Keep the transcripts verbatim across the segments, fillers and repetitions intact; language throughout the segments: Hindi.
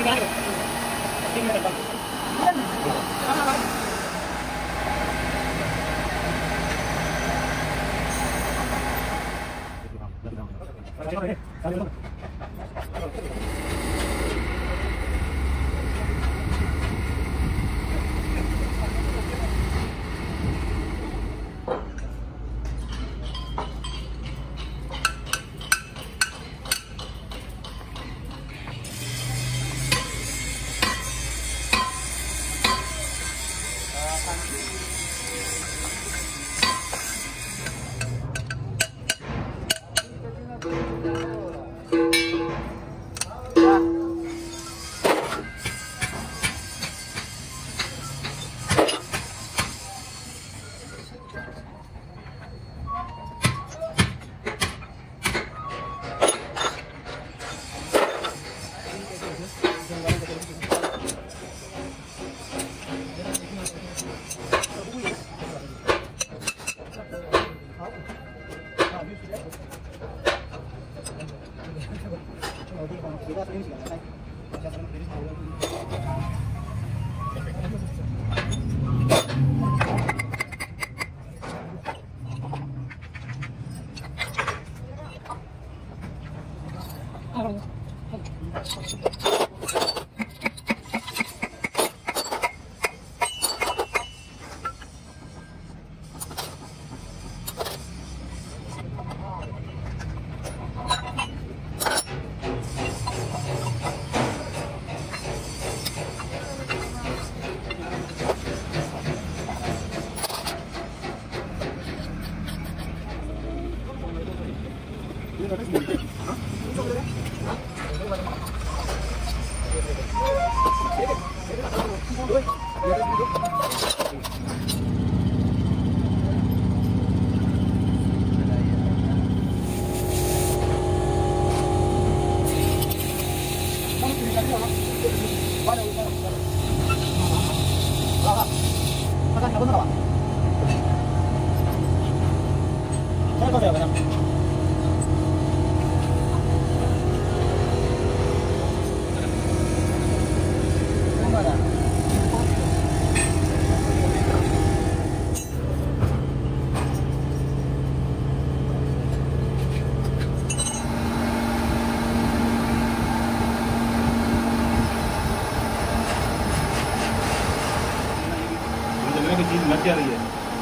लग जा रही है।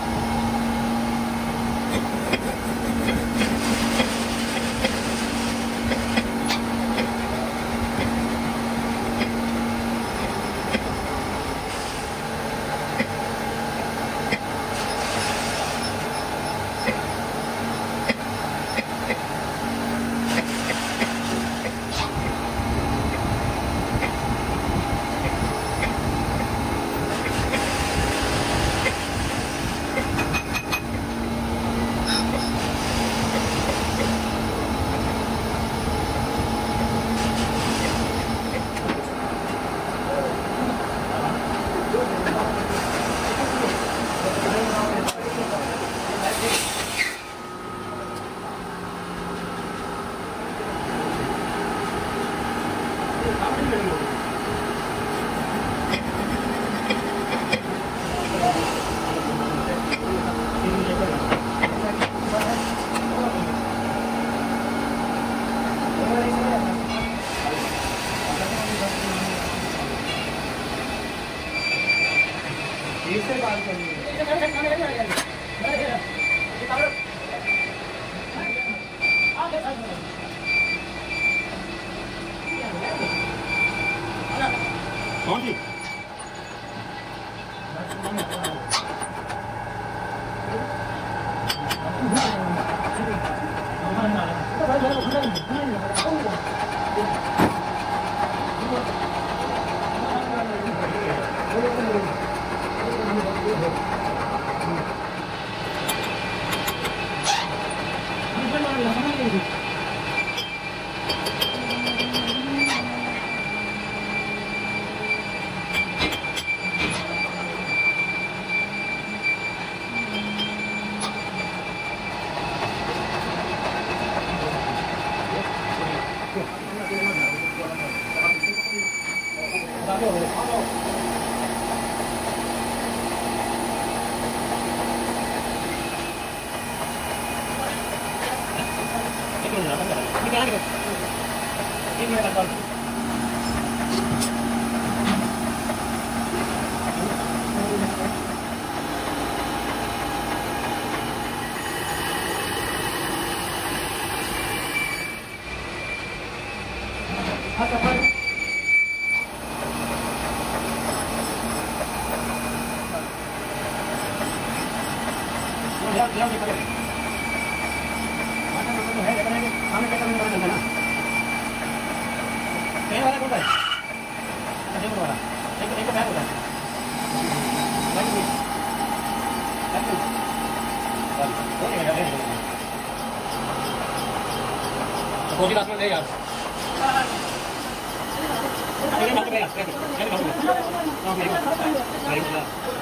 कौन सी? कोटी रात में नहीं यार अरे बात करेगा अरे बात करेगा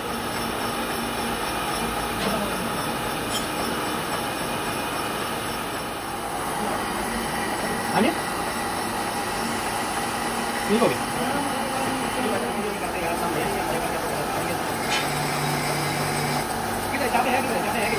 हाँ जी ठीक हो गया जाते हैं जाते हैं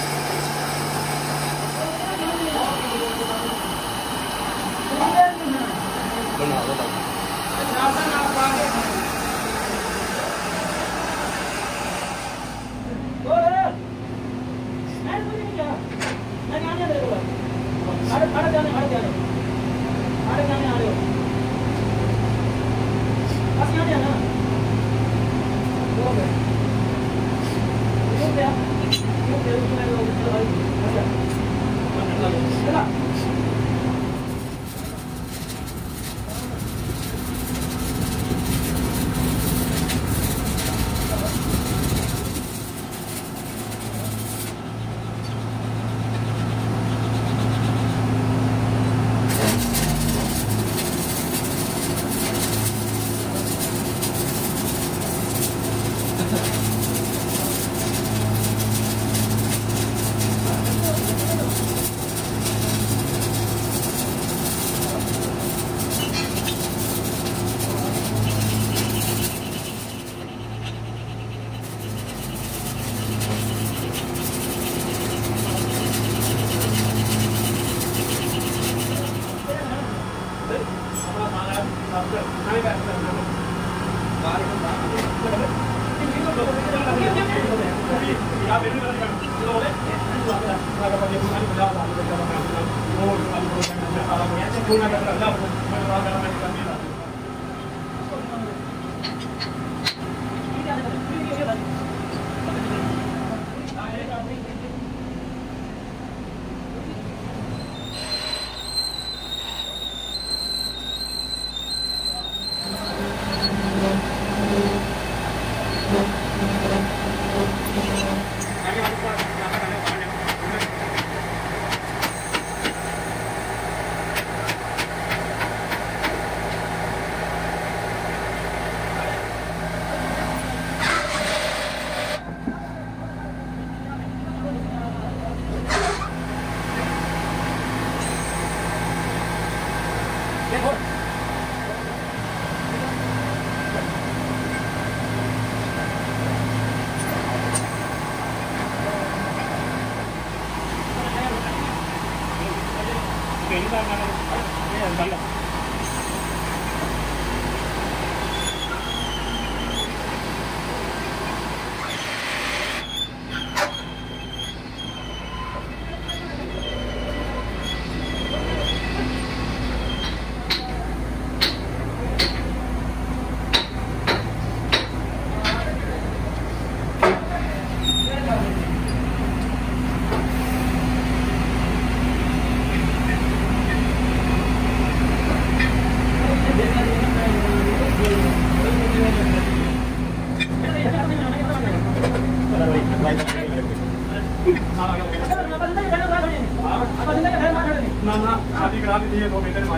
ना ना शादी करा दी थी दो महीने में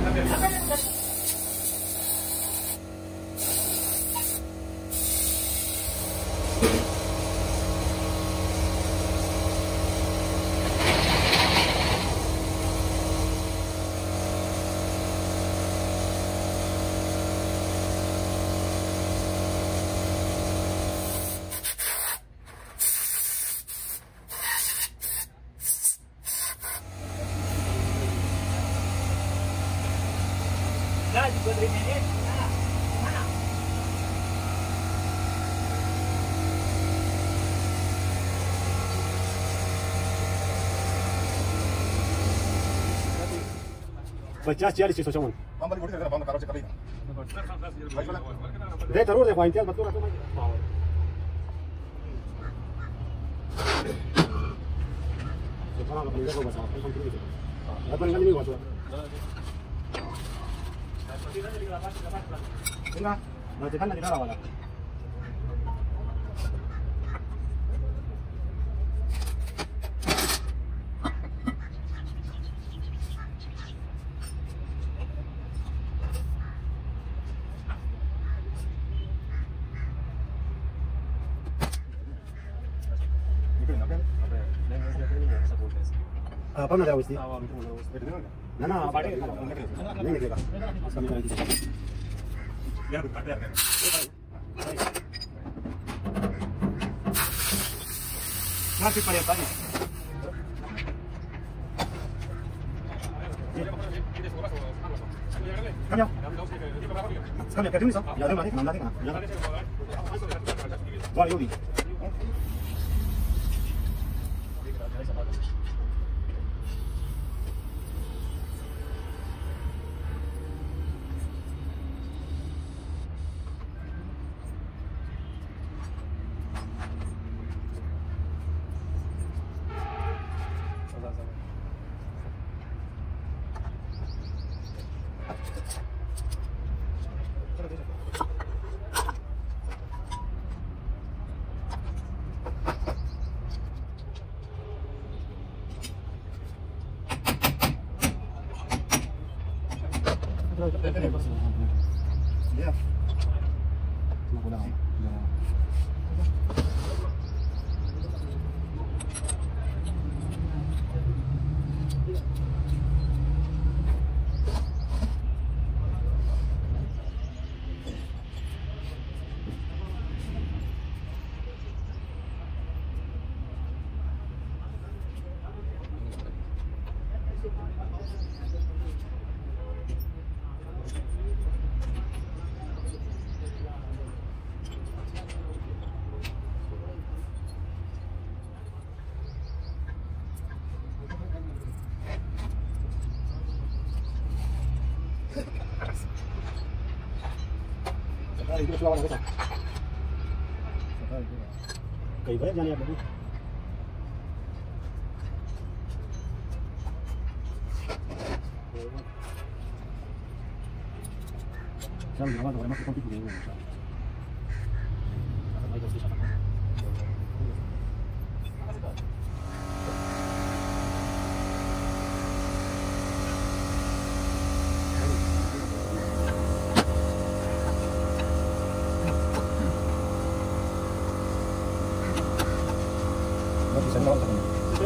माशा पचास चालीस छः सौ चौवन दे जरूर देखो इंतजार बतूरा तो apa nak tahu sih? Nana, apa dia? Ini ni dia. Kami cari dia. Ya, betul ada. Nanti pada tadi. Kami. Kami kerja ni sah. Ya, ada mana? Mana ni? Ya. Wah, Yogi. Ya. Cuma kurang. Itu suara apa? Kay banyak jangan ya bagus. Jangan lupa kalau masih konti dulu. Bisa ngelawan teman.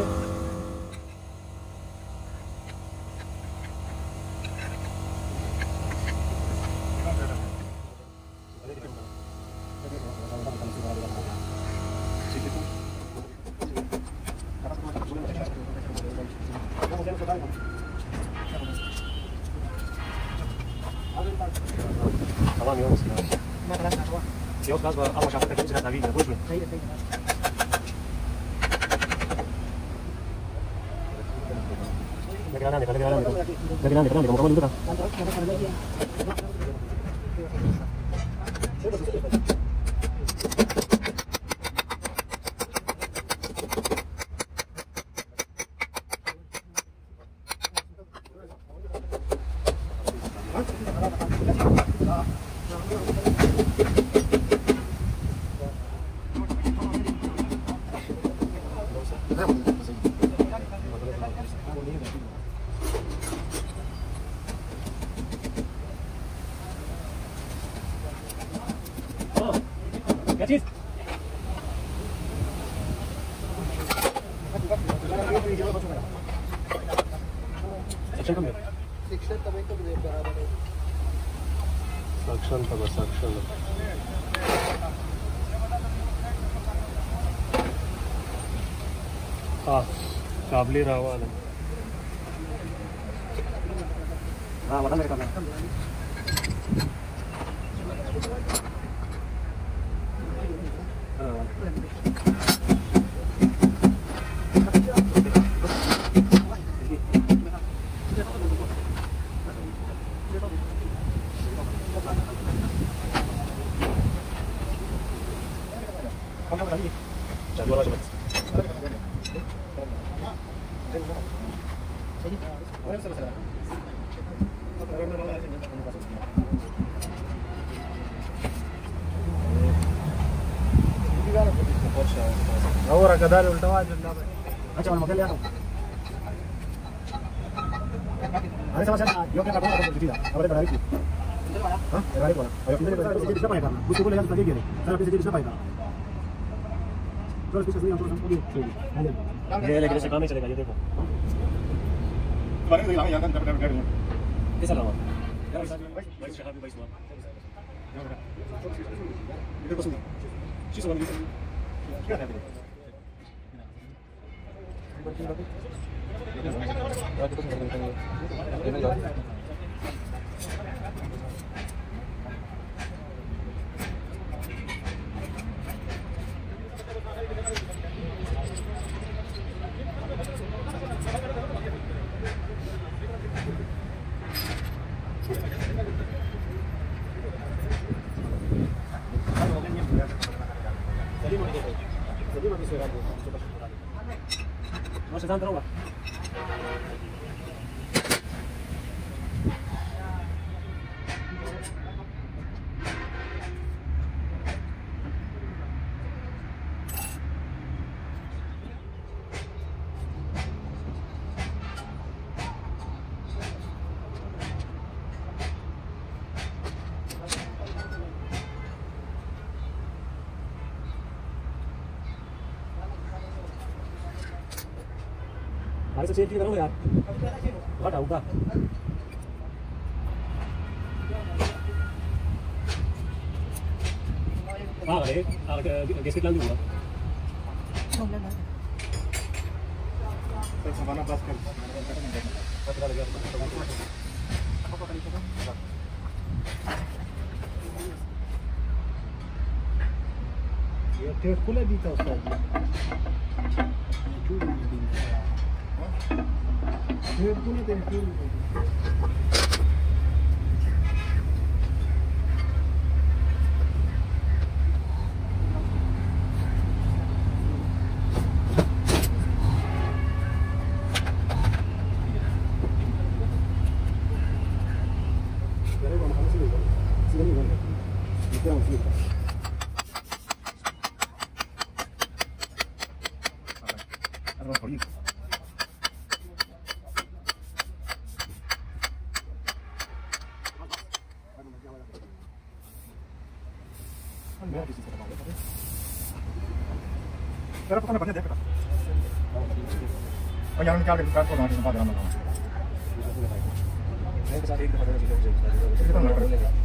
Tamam yol olsun. Yok gaz var ama şafakta kimse tabii ne boş ver. Hayır hayır. Lagi grande, lagi grande. Lagi grande, grande, kamu kamu dulu kan? Gatis. Section kami. Section também que deve parar. Section também section. Ah, kabli rawan. Ah, mana mereka? Ahora que dale ulte vaja अच्छा मैं मोबाइल ले आता हूं अरे समझ ना यो क्या करना है तो सीधा अब बड़ा ही हां गाड़ी बोला और किधर किधर किधर पाएगा उसको ले जाकर दे दे सर आप किधर पाएगा तो पीछे से हम तो ये ये लेकिन ऐसे काम नहीं चलेगा ये देखो बारे में यहां यहां कर कर कैसा रहा यार भाई शहाब भाई सुआ इधर को सुन चीज वाली क्या है No se están drogas. भाई से सेफ्टी करो यार हट आऊंगा हां अरे गैस की प्लान दूंगा तो सामान पास कर पता लगा ये तेरे को ले दी था उसका तेरे को ले तेरे को तेरा पता नहीं देख और यहाँ निकाल के निकाल को मारने बाद आना मेरे साथ एक दफा कितना लग रहा है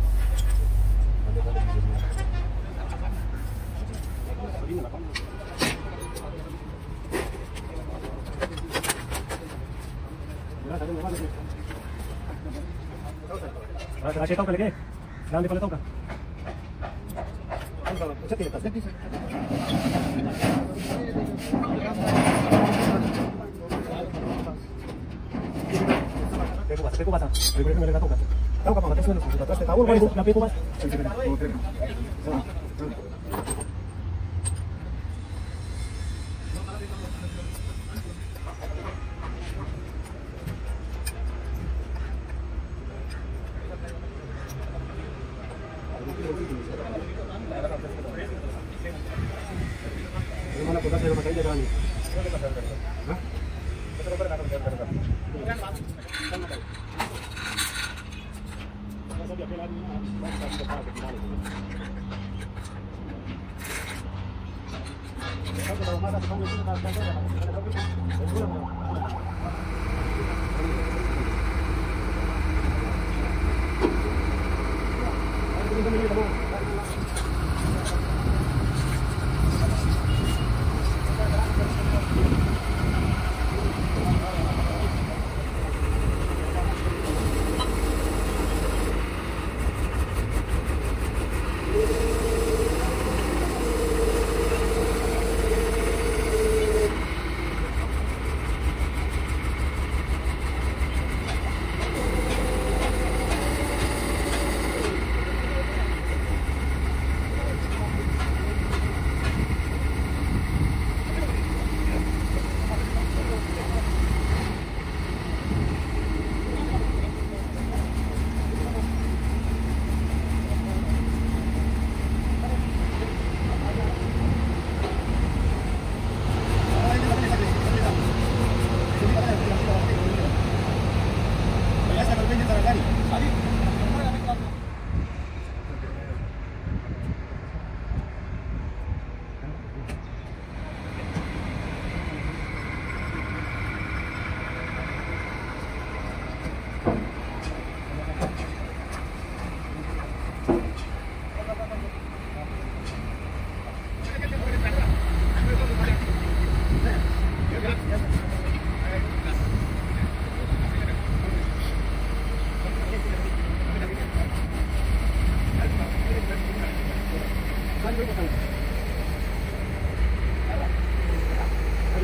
Ahora te la checa, ¿qué le qué? Grande con la toca. Pego basta, pego basta. Recuerda que me le toca. Toca para atención, se trataste de tabú, la pego basta. Mana kota saya pakai jalan ini. Hah? Betul betul nak bergerak.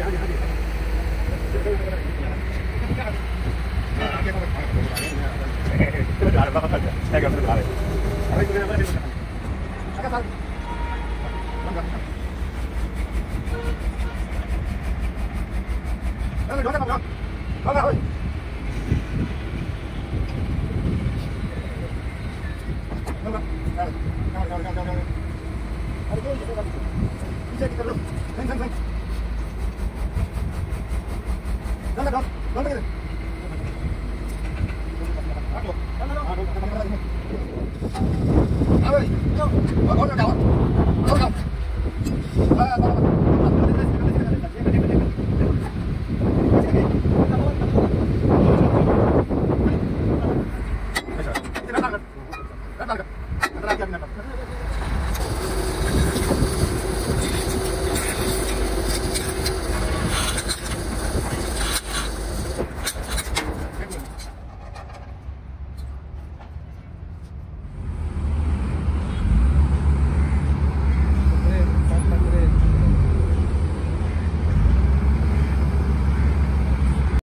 Ini kita belum. Thank you, thank you.